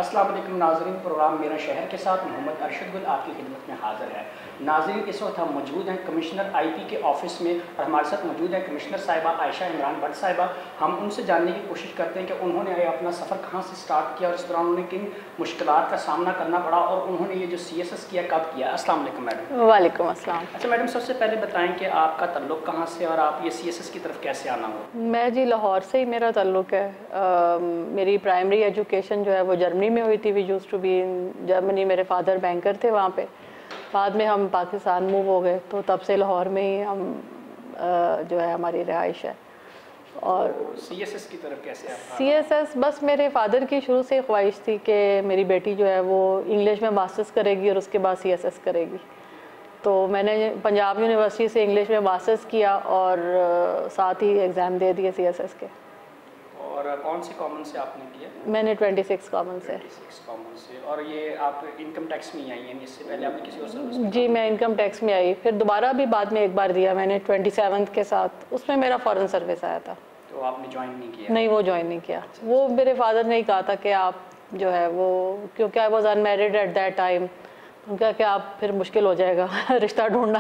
अस्सलाम वालेकुम नाज़रीन, प्रोग्राम मेरा शहर के साथ मोहम्मद अरशद गुल आपकी खिदमत में हाज़िर है। नाज़रीन, इस वक्त हम मौजूद हैं कमिश्नर आईपी के ऑफिस में और हमारे साथ मौजूद है कमिश्नर साहिबा आयशा इमरान भट्ट साहिबा। हम उनसे जानने की कोशिश करते हैं कि उन्होंने अपना सफ़र कहाँ से स्टार्ट किया और इस दौरान उन्हें किन मुश्किलात का सामना करना पड़ा और उन्होंने ये जो CSS किया कब किया। अस्सलाम वालेकुम मैडम। वालेकुम अस्सलाम। अच्छा मैडम, सबसे पहले बताएं कि आपका तल्लुक़ कहाँ से और आप ये CSS की तरफ कैसे आना हुआ? मैं जी लाहौर से ही मेरा ताल्लुक़ है। मेरी प्राइमरी एजुकेशन जो है वो जर्मनी में हुई थी। We used to be in Germany. मेरे फादर बैंकर थे वहाँ पे। बाद में हम पाकिस्तान मूव हो गए, तो तब से लाहौर में ही हम जो है हमारी रिहाइश है। और CSS की तरफ कैसे आप? CSS बस मेरे फादर की शुरू से ख्वाहिश थी कि मेरी बेटी जो है वो इंग्लिश में मास्टर्स करेगी और उसके बाद CSS करेगी। तो मैंने पंजाब यूनिवर्सिटी से इंग्लिश में मास्टर्स किया और साथ ही एग्ज़ाम दे दिए CSS के। और कौन से कॉमन से आपने किया? मैंने 26 कॉमन से। 26 कॉमन से। और ये आप इनकम टैक्स में ही आई हैं, इससे पहले आपने किसी और सर्विस में? जी, मैं इनकम टैक्स में आई, फिर दोबारा भी बाद में एक बार दिया मैंने 27 के साथ। उसमें मेरा फॉरेन सर्विस आया था। तो आपने ज्वाइन नहीं किया? नहीं, वो ज्वाइन नहीं किया। वो मेरे फादर ने ही कहा था कि आप जो है वो, क्योंकि I was unmarried at that time, उनका कि आप फिर मुश्किल हो जाएगा रिश्ता ढूंढना।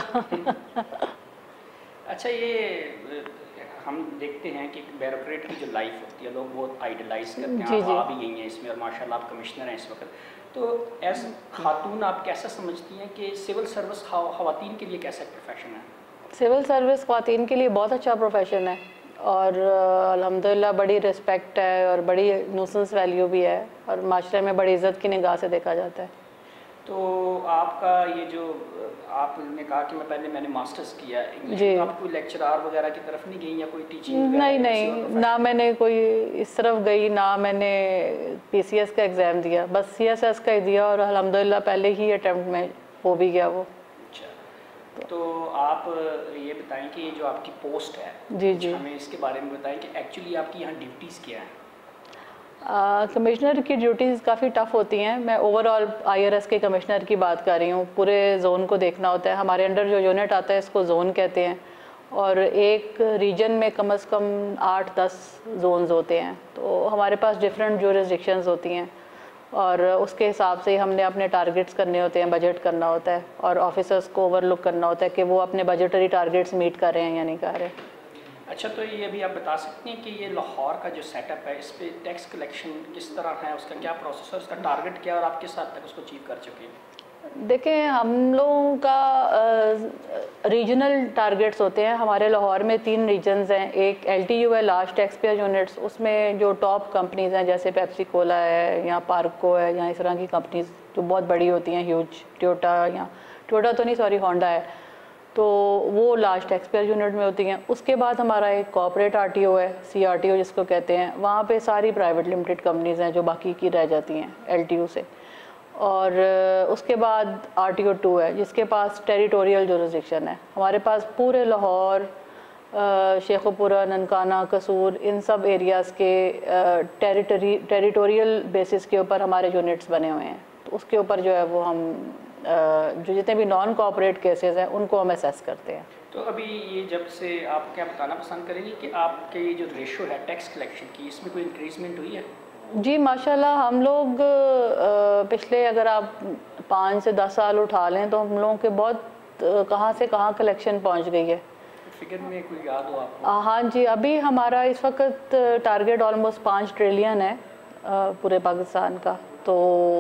अच्छा, ये हम देखते हैं कि ब्यूरोक्रेट की जो लाइफ होती है लोग बहुत आइडलाइज करते हैं। आप आ भी गई हैं इसमें और माशाल्लाह आप कमिश्नर हैं इस वक्त। तो एज खातून आप कैसा समझती हैं कि सिविल सर्विस ख़वातीन के लिए कैसा प्रोफेशन है? सिविल सर्विस ख़वातीन के लिए बहुत अच्छा प्रोफेशन है और अल्हम्दुलिल्लाह बड़ी रिस्पेक्ट है और बड़ी न्यूसेंस वैल्यू भी है और माशरे में बड़ी इज़्ज़त की निगाह से देखा जाता है। तो आपका ये जो आपने कहा कि मैंने मास्टर्स किया इंग्लिश, तो आप कोई लेक्चरार वगैरह की तरफ नहीं गई या कोई टीचिंग? नहीं, ना मैंने कोई इस तरफ गई, ना मैंने PCS का एग्ज़ाम दिया, बस CSS का ही दिया और अल्हम्दुलिल्लाह पहले ही अटैम्प्ट में हो भी गया वो। अच्छा, तो आप ये बताएं कि ये जो आपकी पोस्ट है, जी हमें इसके बारे में बताएं कि एक्चुअली आपकी यहाँ ड्यूटीज़ क्या हैं? कमिश्नर की ड्यूटीज़ काफ़ी टफ़ होती हैं। मैं ओवरऑल IRS के कमिश्नर की बात कर रही हूँ। पूरे जोन को देखना होता है। हमारे अंडर जो यूनिट आता है इसको जोन कहते हैं और एक रीजन में कम से कम 8-10 जोन्स होते हैं। तो हमारे पास डिफरेंट ज्यूरिसडिक्शंस होती हैं और उसके हिसाब से हमने अपने टारगेट्स करने होते हैं, बजट करना होता है और ऑफिसर्स को ओवरलुक करना होता है कि वो अपने बजटरी टारगेट्स मीट कर रहे हैं या नहीं कर रहे। अच्छा, तो ये भी आप बता सकते हैं कि ये लाहौर का जो सेटअप है इस पे टैक्स कलेक्शन किस तरह है, उसका क्या प्रोसेस है, उसका टारगेट क्या है और आप किस हद तक उसको अचीव कर चुके हैं? देखें, हम लोगों का रीजनल टारगेट्स होते हैं। हमारे लाहौर में 3 रीजन्स हैं। एक LTU है, लार्ज टैक्स पेयर यूनिट्स। उसमें जो टॉप कंपनीज़ हैं जैसे पेप्सी कोला है या पार्को है या इस तरह की कंपनीज़ जो बहुत बड़ी होती हैं, ह्यूज, टोयोटा तो नहीं, सॉरी, होंडा है, तो वो लार्ज टैक्स पेयर यूनिट में होती हैं। उसके बाद हमारा एक कॉर्पोरेट RTO है, CRTO जिसको कहते हैं। वहाँ पे सारी प्राइवेट लिमिटेड कंपनीज़ हैं जो बाकी की रह जाती हैं LTU से। और उसके बाद RTO 2 है जिसके पास टेरिटोरियल जुरिसडिक्शन है। हमारे पास पूरे लाहौर, शेखुपुरा, ननकाना, कसूर, इन सब एरियाज़ के टेरिटोरियल बेसिस के ऊपर हमारे यूनिट्स बने हुए हैं। तो उसके ऊपर जो है वो हम जो जितने भी नॉन कॉर्पोरेट केसेस हैं उनको हम असेस करते हैं। तो अभी ये जब से आप क्या बताना पसंद करेंगे कि आपके ये जो रेशो है टैक्स कलेक्शन की, इसमें कोई इंक्रीजमेंट हुई है? जी माशाल्लाह, हम लोग पिछले अगर आप 5 से 10 साल उठा लें तो हम लोगों के बहुत कहाँ से कहाँ कलेक्शन पहुँच गई है। फिगर में कोई याद हो आपको? हाँ जी, अभी हमारा इस वक्त टारगेट ऑलमोस्ट 5 ट्रिलियन है पूरे पाकिस्तान का। तो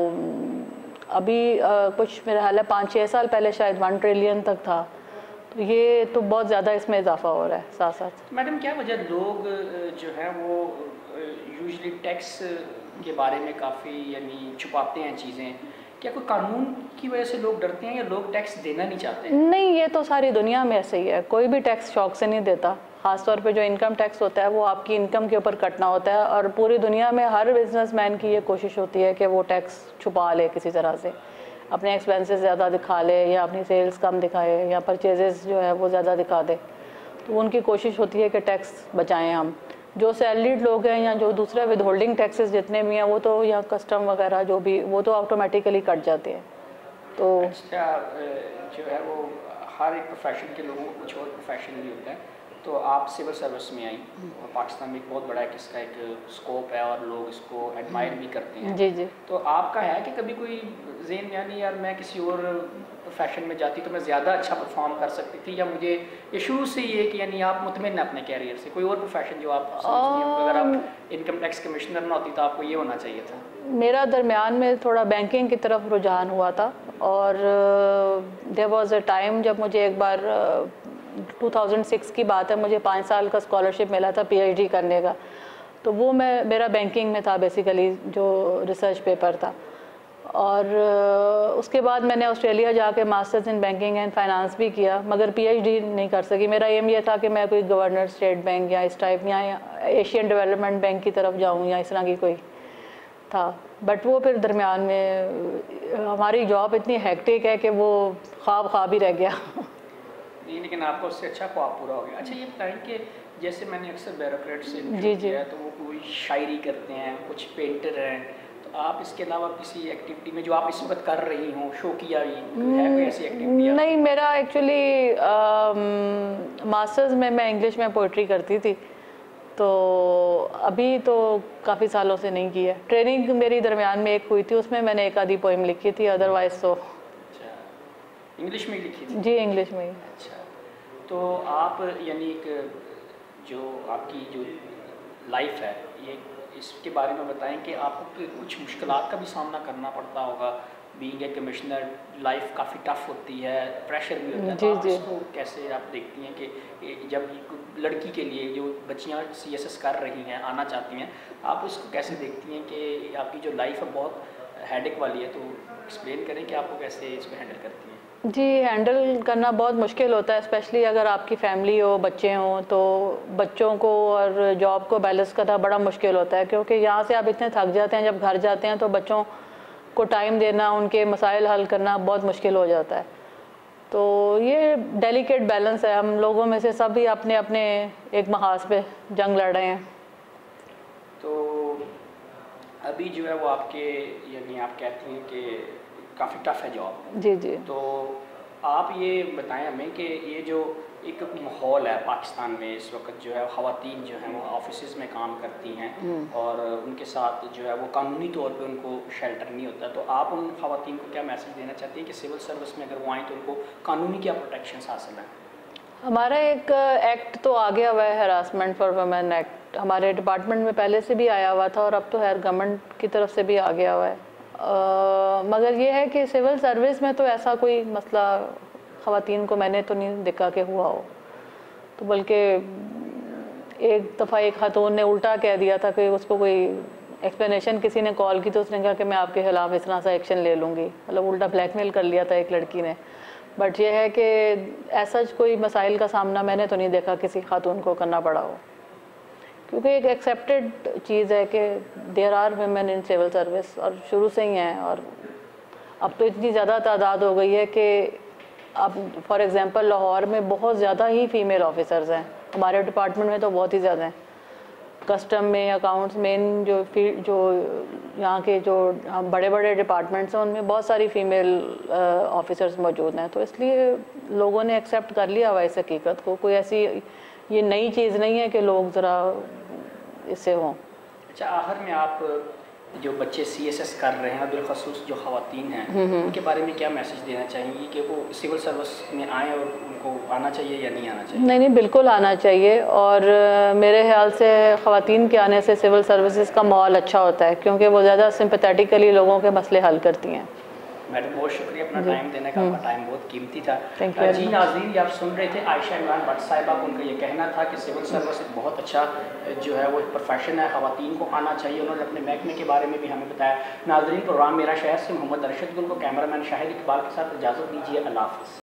अभी कुछ मेरा ख्याल है 5-6 साल पहले शायद 1 ट्रिलियन तक था। तो ये तो बहुत ज़्यादा इसमें इजाफा हो रहा है साथ साथ। मैडम, क्या वजह लोग जो है वो यूजुअली टैक्स के बारे में काफ़ी यानी छुपाते हैं चीज़ें? क्या कोई कानून की वजह से लोग डरते हैं या लोग टैक्स देना नहीं चाहते हैं? नहीं, ये तो सारी दुनिया में ऐसे ही है। कोई भी टैक्स शौक से नहीं देता। ख़ासतौर पे जो इनकम टैक्स होता है वो आपकी इनकम के ऊपर कटना होता है और पूरी दुनिया में हर बिजनेसमैन की ये कोशिश होती है कि वो टैक्स छुपा ले किसी तरह से, अपने एक्सपेंसेस ज़्यादा दिखा ले या अपनी सेल्स कम दिखाए या परचेजेस जो है वो ज़्यादा दिखा दे। तो उनकी कोशिश होती है कि टैक्स बचाएँ हम। जो सैलरीड लोग हैं या जो दूसरे विद होल्डिंग टैक्सेस जितने भी हैं वो तो या कस्टम वगैरह जो भी, वो तो ऑटोमेटिकली कट जाते हैं। तो अच्छा, जो है वो हर एक प्रोफेशन के लोगों को कुछ और प्रोफेशन भी होता है, तो आप सिविल सर्विस में आई और पाकिस्तान में एक बहुत बड़ा इसका एक स्कोप है और लोग इसको एडमायर भी करते हैं। जी जी। तो आपका है कि कभी कोई ज़हन में यानी यार मैं किसी और प्रोफेशन में जाती तो मैं ज़्यादा अच्छा परफॉर्म कर सकती थी, या मुझे ये शुरू से ये कि यानी आप मुतमिन अपने कैरियर से, कोई और प्रोफेशन जो आप समझती हैं अगर आप इनकम टैक्स कमिश्नर ना होती तो आपको ये होना चाहिए था? मेरा दरमियान में थोड़ा बैंकिंग की तरफ रुझान हुआ था, और देयर वाज अ टाइम जब मुझे एक बार 2006 की बात है, मुझे 5 साल का स्कॉलरशिप मिला था पीएचडी करने का। तो वो मेरा बैंकिंग में था बेसिकली, जो रिसर्च पेपर था। और उसके बाद मैंने ऑस्ट्रेलिया जाके masters in banking and finance भी किया, मगर पीएचडी नहीं कर सकी। मेरा एम ये था कि मैं कोई गवर्नर स्टेट बैंक या इस टाइप या एशियन डेवलपमेंट बैंक की तरफ जाऊँ या इस तरह की कोई था। बट वो फिर दरमियान में हमारी जॉब इतनी हेक्टिक है कि वो ख्वाब ही रह गया। नहीं, लेकिन आपको उससे अच्छा ख्वाब पूरा हो गया। अच्छा ये बताएं कि जैसे मैंने अक्सर ब्यूरोक्रेट से जी किया है तो वो कोई शायरी करते हैं, कुछ पेंटर हैं, तो आप इसके अलावा किसी एक्टिविटी में जो आप इस वक्त कर रही हों शौकिया है कोई ऐसी एक्टिविटी? नहीं, मेरा एक्चुअली मास्टर्स में मैं इंग्लिश में पोइट्री करती थी, तो अभी तो काफ़ी सालों से नहीं की है। ट्रेनिंग मेरी दरमियान में एक हुई थी, उसमें मैंने एक आधी पोइम लिखी थी, अदरवाइज तो इंग्लिश में ही लिखी थी? जी, इंग्लिश में ही। अच्छा, तो आप यानी एक जो आपकी जो लाइफ है ये, इसके बारे में बताएं कि आपको कुछ मुश्किलात का भी सामना करना पड़ता होगा। बीइंग ए कमिश्नर लाइफ काफ़ी टफ होती है, प्रेशर भी होता है, तो आप इसको कैसे आप देखती हैं कि जब लड़की के लिए जो बच्चियाँ सीएसएस कर रही हैं, आना चाहती हैं, आप उसको कैसे देखती हैं कि आपकी जो लाइफ है बहुत हेडेक वाली है, तो एक्सप्लेन करें कि आपको कैसे इसको हैंडल करती हैं? जी, हैंडल करना बहुत मुश्किल होता है, स्पेशली अगर आपकी फैमिली हो, बच्चे हों, तो बच्चों को और जॉब को बैलेंस करना बड़ा मुश्किल होता है, क्योंकि यहाँ से आप इतने थक जाते हैं, जब घर जाते हैं तो बच्चों को टाइम देना, उनके मसाइल हल करना बहुत मुश्किल हो जाता है। तो ये डेलिकेट बैलेंस है, हम लोगों में से सभी अपने अपने एक महाज पे जंग लड़ रहे हैं। तो अभी जो है वो आपके यानी आप कहती हैं कि काफ़ी टफ है जॉब? जी जी। तो आप ये बताएं हमें कि ये जो एक माहौल है पाकिस्तान में इस वक्त जो है, ख़वातीन जो हैं वो ऑफिसेज़ में काम करती हैं और उनके साथ जो है वो कानूनी तौर पे उनको शेल्टर नहीं होता, तो आप उन ख़वातीन को क्या मैसेज देना चाहती हैं कि सिविल सर्विस में अगर वो आएँ तो उनको कानूनी क्या प्रोटेक्शन हासिल हैं? हमारा एक एक्ट तो आ गया हुआ है, हरासमेंट फॉर वुमेन एक्ट, हमारे डिपार्टमेंट में पहले से भी आया हुआ था और अब तो खैर गवर्नमेंट की तरफ से भी आ गया हुआ है। मगर ये है कि सिविल सर्विस में तो ऐसा कोई मसला ख़वातीन को मैंने तो नहीं देखा कि हुआ हो। तो बल्कि एक दफ़ा एक खातून ने उल्टा कह दिया था कि उसको कोई एक्सप्लेनेशन किसी ने कॉल की तो उसने कहा कि मैं आपके ख़िलाफ़ इस तरह सा एक्शन ले लूँगी, मतलब उल्टा ब्लैकमेल कर लिया था एक लड़की ने। बट ये है कि ऐसा कोई मसाइल का सामना मैंने तो नहीं देखा किसी खातून को करना पड़ा हो, क्योंकि एक एक्सेप्टेड चीज़ है कि there are women in civil service, और शुरू से ही हैं। और अब तो इतनी ज़्यादा तादाद हो गई है कि अब फॉर एग्ज़ाम्पल लाहौर में बहुत ज़्यादा ही फ़ीमेल ऑफिसर्स हैं, हमारे डिपार्टमेंट में तो बहुत ही ज़्यादा हैं। कस्टम में, अकाउंट्स में, इन जो फील्ड जो यहाँ के जो बड़े बड़े डिपार्टमेंट्स हैं उनमें बहुत सारी फ़ीमेल ऑफिसर्स मौजूद हैं। तो इसलिए लोगों ने एक्सेप्ट कर लिया हुआ इस हकीकत को, कोई ऐसी ये नई चीज़ नहीं है कि लोग ज़रा इससे हों। अच्छा, आखिर में आप जो बच्चे सीएसएस कर रहे हैं, बिलखसूस जो ख़वातीन हैं, उनके बारे में क्या मैसेज देना चाहेंगी कि वो सिविल सर्विस में आएँ और उनको आना चाहिए या नहीं आना चाहिए? नहीं, बिल्कुल आना चाहिए। और मेरे ख्याल से ख़वातीन के आने से सिविल सर्विसेज का माहौल अच्छा होता है, क्योंकि वो ज़्यादा सिंपैथेटिकली लोगों के मसले हल करती हैं। मैडम बहुत शुक्रिया अपना टाइम देने का, आपका टाइम बहुत कीमती था। जी नाज़रीन, ये आप सुन रहे थे आयशा इमरान भट्ट साहिबा, उनका ये कहना था कि सिविल सर्विस एक बहुत अच्छा जो है वो एक प्रोफेशन है, ख़वातीन को आना चाहिए। उन्होंने अपने महकमे के बारे में भी हमें बताया। नाज़रीन, प्रोग्राम मेरा शहर से मोहम्मद अरशद गुल को कैमरामैन शाहिद इकबाल के साथ इजाज़त दीजिए। अल्लाह हाफ़िज़।